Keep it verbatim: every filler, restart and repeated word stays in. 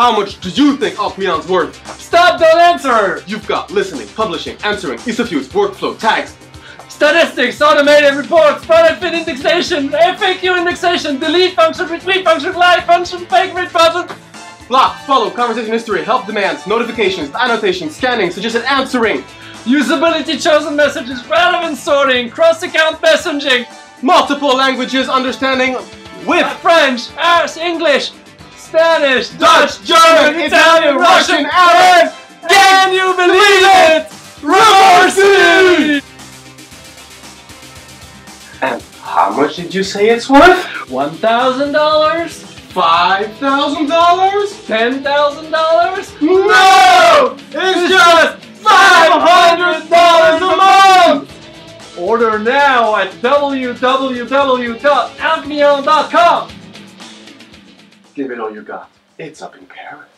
How much do you think Alcmeon's worth? Stop, don't answer! You've got listening, publishing, answering, issues, workflow, tags, statistics, automated reports, product fit indexation, F A Q indexation, delete function, retweet function, live function, fake read button. block, follow, conversation history, help demands, notifications, annotation, scanning, suggested answering, usability, chosen messages, relevant sorting, cross-account messaging, multiple languages understanding with French, Irish, English, Spanish, Dutch, German, Italian, Russian, Arabic. Can you believe it? Reversing! And how much did you say it's worth? One thousand dollars? Five thousand dollars? Ten thousand dollars? No! It's just five hundred dollars a month! Order now at w w w dot alcmeon dot com. Give it all you got. It's up in Paris.